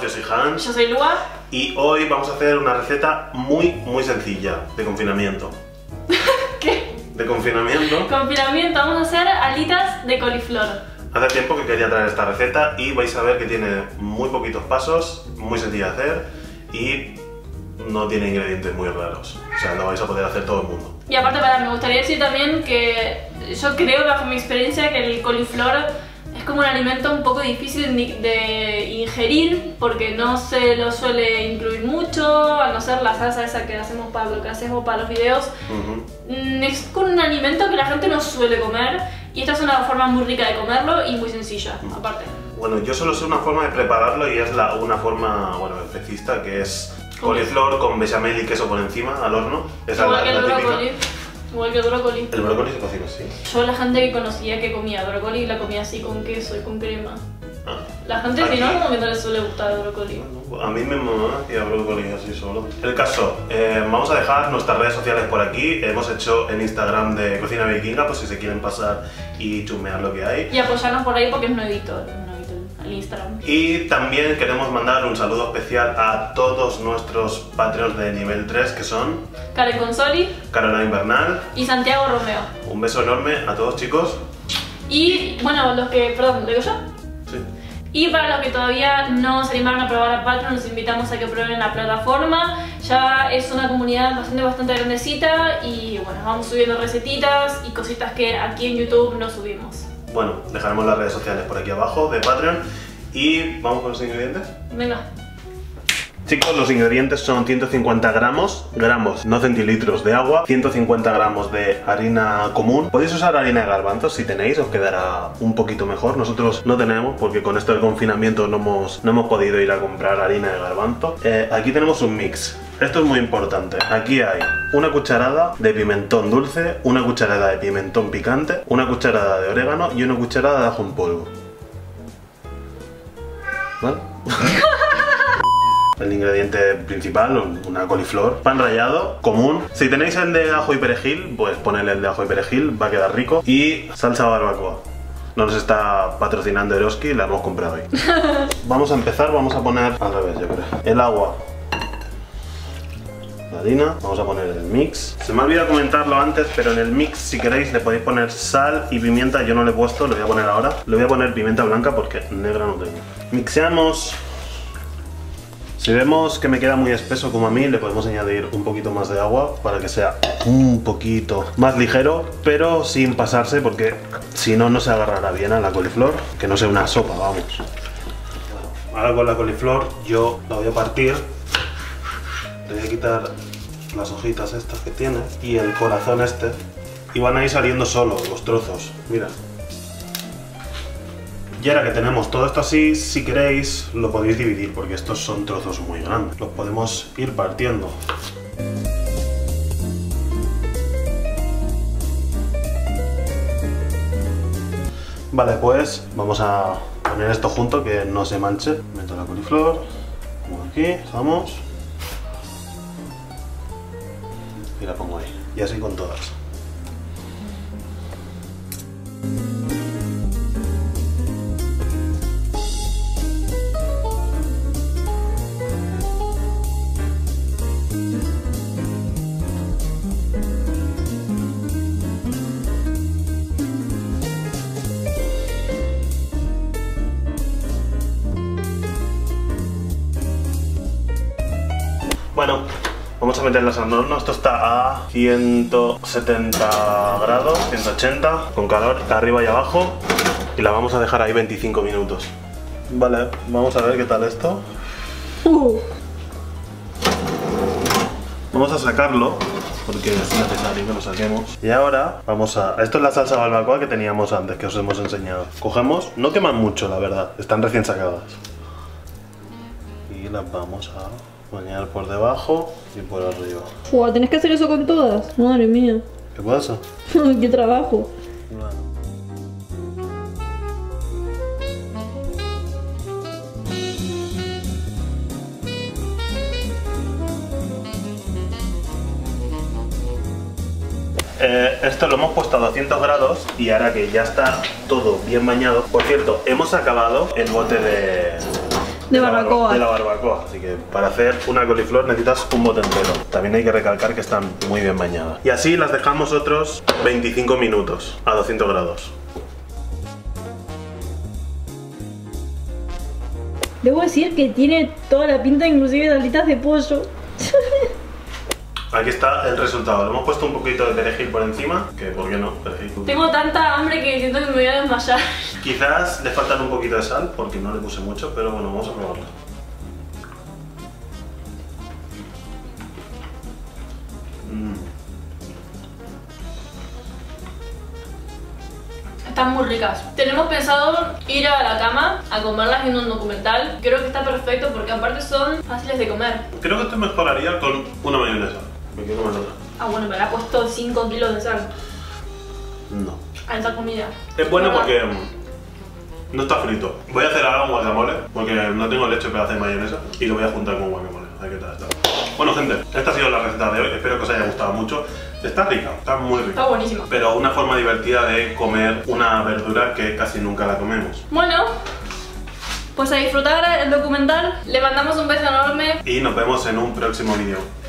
yo soy Hans. Yo soy Lua. Y hoy vamos a hacer una receta muy sencilla de confinamiento. ¿Qué? De confinamiento. Confinamiento, vamos a hacer alitas de coliflor. Hace tiempo que quería traer esta receta y vais a ver que tiene muy poquitos pasos, muy sencilla de hacer y no tiene ingredientes muy raros. O sea, lo vais a poder hacer todo el mundo. Y aparte, me gustaría decir también que yo creo, bajo mi experiencia, que el coliflor es como un alimento un poco difícil de ingerir porque no se lo suele incluir mucho, a no ser la salsa esa que hacemos para lo que hacemos para los videos. Es un alimento que la gente no suele comer y esta es una forma muy rica de comerlo y muy sencilla, aparte. Bueno, yo solo sé una forma de prepararlo y es una forma, bueno, especista, que es coliflor con bechamel y queso por encima al horno. Esa Igual que es el la brócoli. típica. Igual que el brócoli. El brócoli se cocina así. Yo la gente que conocía que comía brócoli la comía así con queso y con crema. Ah. La gente si no, como que no le suele gustar el brócoli. A mí mi mamá hacía brócoli así solo. El caso, vamos a dejar nuestras redes sociales por aquí. Hemos hecho el Instagram de Cocina Vikinga, pues si se quieren pasar y chusmear lo que hay. Y apoyarnos por ahí porque es nuevito el Instagram. Y también queremos mandar un saludo especial a todos nuestros Patreons de nivel 3 que son Karen Consoli Caroline Bernal y Santiago Romeo. Un beso enorme a todos, chicos. Y bueno, los que, perdón, ¿lo digo yo? Sí. Y para los que todavía no se animaron a probar a Patreon, los invitamos a que prueben la plataforma. Ya es una comunidad bastante grandecita y bueno, vamos subiendo recetitas y cositas que aquí en YouTube no subimos. Bueno, dejaremos las redes sociales por aquí abajo de Patreon y vamos con los ingredientes. Venga. Chicos, los ingredientes son 150 gramos, no centilitros de agua, 150 gramos de harina común. Podéis usar harina de garbanzos si tenéis, os quedará un poquito mejor. Nosotros no tenemos porque con esto del confinamiento no hemos podido ir a comprar harina de garbanzo. Aquí tenemos un mix. Esto es muy importante. Aquí hay una cucharada de pimentón dulce, una cucharada de pimentón picante, una cucharada de orégano y una cucharada de ajo en polvo. ¿Vale? El ingrediente principal, una coliflor, pan rallado, común. Si tenéis el de ajo y perejil, pues ponedle el de ajo y perejil, va a quedar rico. Y salsa barbacoa. No nos está patrocinando Eroski, la hemos comprado hoy. Vamos a empezar, vamos a poner al revés, yo creo. El agua, la harina, vamos a poner el mix. Se me ha olvidado comentarlo antes, pero en el mix, si queréis, le podéis poner sal y pimienta. Yo no le he puesto, le voy a poner ahora. Le voy a poner pimienta blanca porque negra no tengo. Mixeamos. Si vemos que me queda muy espeso como a mí, le podemos añadir un poquito más de agua para que sea un poquito más ligero, pero sin pasarse porque si no, no se agarrará bien a la coliflor, que no sea una sopa, vamos. Ahora con la coliflor yo la voy a partir, le voy a quitar las hojitas estas que tiene y el corazón este y van a ir saliendo solos los trozos, mira. Y ahora que tenemos todo esto así, si queréis lo podéis dividir porque estos son trozos muy grandes. Los podemos ir partiendo. Vale, pues vamos a poner esto junto que no se manche. Meto la coliflor, pongo aquí, vamos. Y la pongo ahí. Y así con todas. Bueno, vamos a meterlas al horno. Esto está a 170 grados, 180, con calor arriba y abajo. Y la vamos a dejar ahí 25 minutos. Vale, vamos a ver qué tal esto. Vamos a sacarlo, porque es necesario que lo saquemos. Y ahora vamos a... Esto es la salsa barbacoa que teníamos antes, que os hemos enseñado. Cogemos, no queman mucho la verdad, están recién sacadas. Y las vamos a... bañar por debajo y por arriba. Wow, ¿tenés que hacer eso con todas? Madre mía. ¿Qué pasa? Qué trabajo. Bueno. Esto lo hemos puesto a 200 grados y ahora que ya está todo bien bañado. Por cierto, hemos acabado el bote De barbacoa. De la barbacoa. Así que para hacer una coliflor necesitas un bote entero. También hay que recalcar que están muy bien bañadas. Y así las dejamos otros 25 minutos a 200 grados. Debo decir que tiene toda la pinta, inclusive de alitas de pollo. Aquí está el resultado. Le hemos puesto un poquito de perejil por encima, que por qué no, perejil. Tengo tanta hambre que siento que me voy a desmayar. Quizás le faltan un poquito de sal, porque no le puse mucho, pero bueno, vamos a probarlo. Están muy ricas. Tenemos pensado ir a la cama a comerlas viendo un documental. Creo que está perfecto porque aparte son fáciles de comer. Creo que esto mejoraría con una mayonesa. Me quiero comer otra. Ah, bueno, me la ha puesto 5 kilos de sal No. a esta comida. Es bueno porque no está frito. Voy a hacer ahora un guacamole, porque no tengo leche para hacer mayonesa, y lo voy a juntar con guacamole. A ver qué tal está. Bueno, gente, esta ha sido la receta de hoy. Espero que os haya gustado mucho. Está rica, está muy rica. Está buenísima. Pero una forma divertida de comer una verdura que casi nunca la comemos. Bueno, pues a disfrutar el documental. Le mandamos un beso enorme. Y nos vemos en un próximo vídeo.